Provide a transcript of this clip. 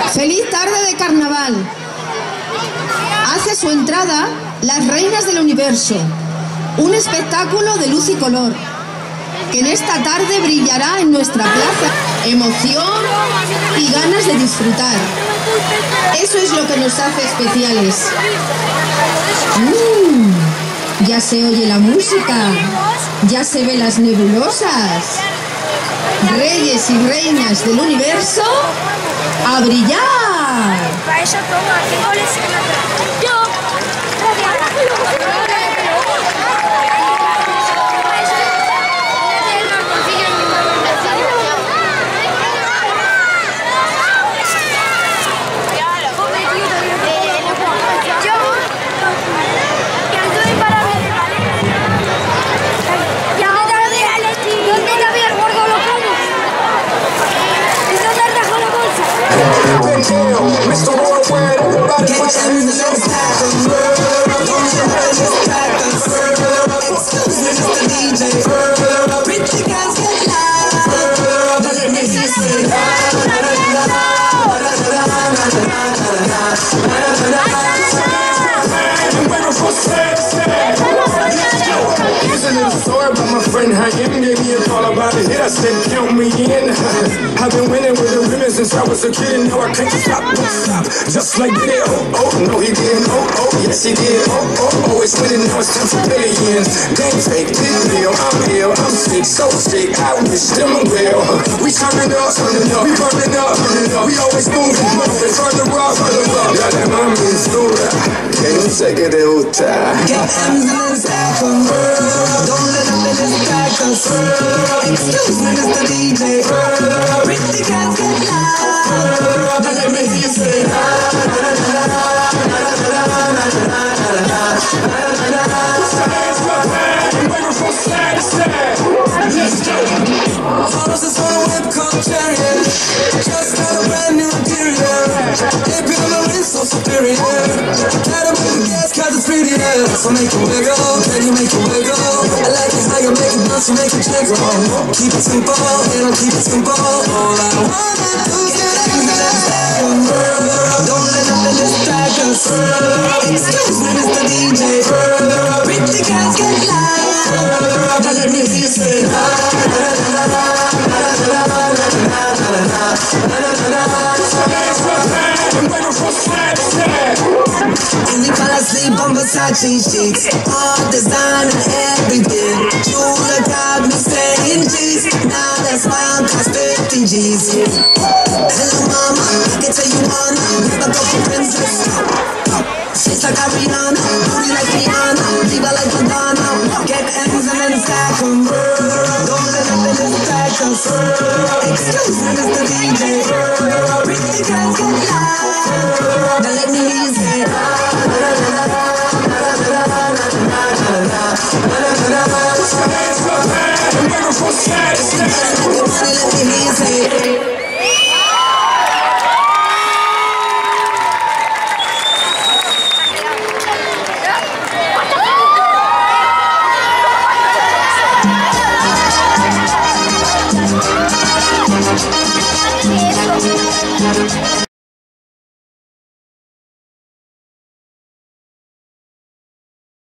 Feliz tarde de carnaval. Hace su entrada Las Reinas del Universo, un espectáculo de luz y color, que en esta tarde brillará en nuestra plaza. Emoción y ganas de disfrutar. Eso es lo que nos hace especiales. Ya se oye la música, ya se ven las nebulosas. Reyes y reinas del universo, ¡a brillar! Para eso toma, ¿qué goles se mata? Yo. Mr. Worldwide, everybody put your hands in the sky. Excuse me, Mr. DJ. Pretty girls get loud. Now let me hear you say Here's a little story about my friend Hayim. Gave me a call about a hit. I said, count me in. I've been winning with the women since I was a kid, and now I can't stop, won't stop. Just like Diddy, no he didn't, yes he did, it's winning, now it's time for billions. Game fake, big deal, I'm ill, I'm sick, so sick, I wish them well. We turning up, we burning up, we always moving, turn the rock, ya la mami es dura, que no sé qué te gusta. Get hands in the sack, don't let them in the back, excuse me Mr. DJ. Pretty girls get loud. Now let me hear you say let's go. Horses on a whip called Chariot. Just got a brand new interior. They put on the wrist so superior. Gotta make the gas cause it's prettier. So make it wiggle, can you make it wiggle? I like it how you make it bounce, you make it jiggle. Keep it simple, and I'll keep it simple. All I wanna do is get don't let nothing distract us. Excuse me, Mr. DJ. Pretty girls get loud. Now let me hear you say and we fall asleep on Versace sheets, all design and everything. You look at me saying G's, now that smile costs 50 G's. Hello mama, I can tell you one, grab a couple princess. She's like Ariana, booty like Rihanna, diva like Madonna. Get M's and then stack 'em. Don't let them distract us. Excuse me, Mr. DJ. Pretty girls get loud. Now let me hear you say let me hear you say